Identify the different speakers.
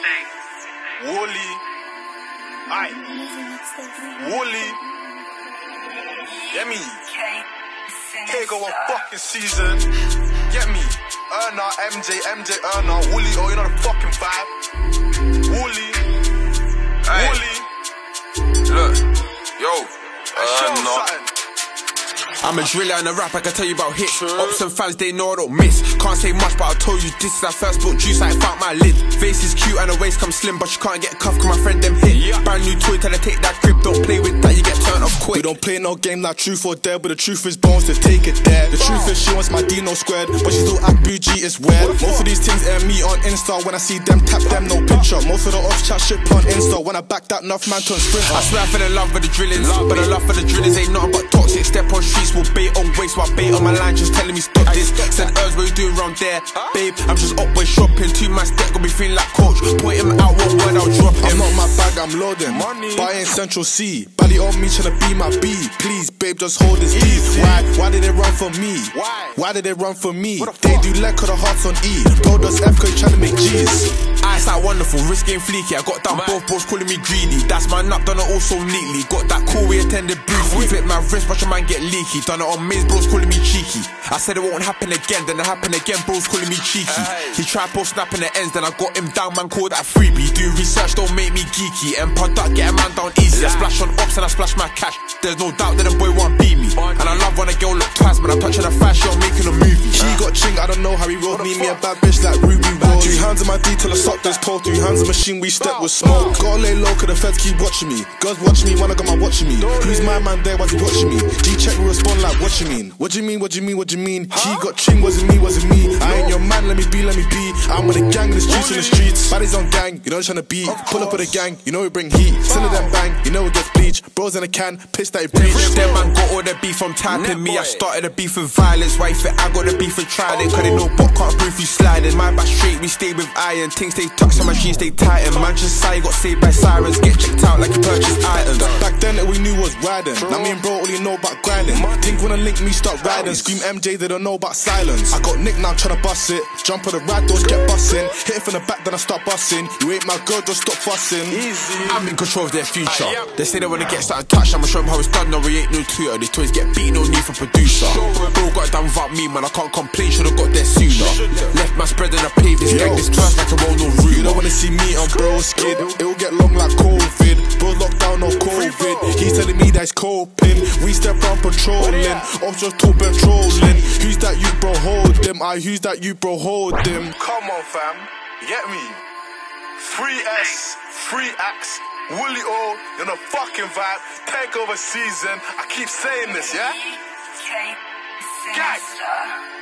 Speaker 1: Wooly. Aye. Wooly. Get me. Take over fucking season. Get me. Erna, MJ Erna, Wooly. Oh, you know the fucking vibe. Wooly. Wooly.
Speaker 2: Look. Yo. Erna.
Speaker 3: I'm a driller and a rapper, I can tell you about hits. Ops and fans, they know I don't miss. Can't say much, but I'll tell you this is I first bought juice, I found my lid. Face is cute and the waist comes slim, but you can't get cuffed cause my friend them hit. Brand new toy, tell her take that grip, don't play with that, you get turned off quick.
Speaker 1: We don't play no game like truth or dare, but the truth is bones to take it there. The truth is she wants my Dino squared, but she still act bougie, it's weird. Most of these things air me on Insta, when I see them tap them, no picture. Most of the off chat shit on Insta, when I back that enough man turn sprint.
Speaker 3: I swear I fell in love with the drillings, but the love for the drillings ain't nothing but toxic. Step on streets will bait on waist, while bait on my line just telling me stop this. Said Urs, what you doing round there? Babe, I'm just up way shopping, 2 man step, got me feeling like coach. Point him out, one word I'll drop him.
Speaker 1: I'm not my bag, I'm loading. Money. Buying Central C, belly on me tryna be my B. Please, babe, just hold this D. Why did they run for me? Why did they run for me? They do leg of the hearts on E. Bro does F cause tryna make G's.
Speaker 3: Ice that wonderful, wrist game fleeky. I got down both bros calling me greedy. That's my nut, done it all so neatly. Got that cool way attended briefly. Flip my wrist, watch a man get leaky. Done it on mains, bros calling me cheeky. I said it won't happen again, then it happened again, bros calling me cheeky. He tried post snapping the ends, then I got him down, man called that freebie. Do research, don't make me geeky. And product, get a man down easy. I splash on ops and I splash my cash. There's no doubt that the boy won't beat me. And I love when a girl look twice, man, I'm touching a fashion, I'm making a movie.
Speaker 1: She got ching, I don't know how he rolled me a bad bitch like Ruby Rose. 3 hands on my D till I suck this pole. 3 hands on machine, we step with smoke. Gotta lay low cause the feds keep watching me. Girls watching me when I got my watching me. Who's my man there, why's he watching me? G-check will respond like what you mean? What you mean, what you mean, what you mean? She got ching, wasn't me, wasn't me. I ain't your man, let me be, let me be. I'm with a gang in the streets, in the streets. Baddies on gang, you know what tryna beat. Pull up with a gang, you know we bring heat. Send them bang, you know we get bleach. Bros in a can, piss that he bleach.
Speaker 3: Them man got all the beef from typing me. I started the beef with violence. Why fit? I got the beef with trying. Cause they know bot can't breathe through sliding. My back straight, we stay with iron. Things stay tucked, some machines stay tighten. Manchester City got saved by sirens. Get checked out like you purchased items.
Speaker 1: Back then all we knew was riding. Now me and bro only know about grinding. Think wanna link me, start riding. Scream MJ, they don't know about silence. I got Nick now tryna bust it. Jump on the ride doors, get bussin'. Hit it from the back, then I start bussin'. You ain't my girl, just stop fussing.
Speaker 3: I'm in control of their future. They say they wanna get started touched. I'ma show them how it's done. No, we ain't no tutor. These toys get beat, no need for producer. Bro got it done without me, man. I can't complain. Should've got there sooner. Left my spread and I paved this gang. This twice like a roll no room.
Speaker 1: You don't wanna see me on bro's skid. It'll get long like COVID. Bro's locked down, no COVID. He's telling me that he's coping. We step around patrolling. Ops just talk patrolling. Who's that you, bro? Hold them. Who's that you, bro? Hold them. Come on, fam. Get me. Free S, free Axe, Wooly O, you're the fucking vibe. Takeover season. I keep saying this, yeah? Gang.